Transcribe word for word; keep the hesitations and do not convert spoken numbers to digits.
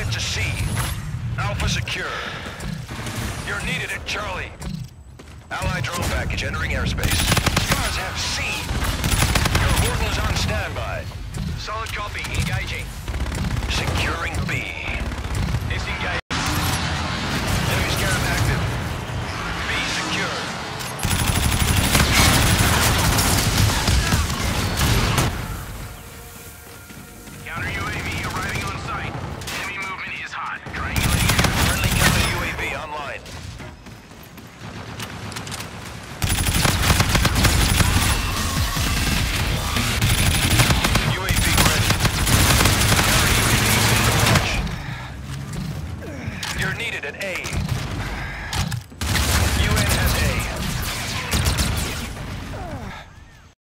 Get to C. Alpha secure. You're needed at Charlie. Allied drone package entering airspace. Scars have C. Your Horton is on standby. Solid copy.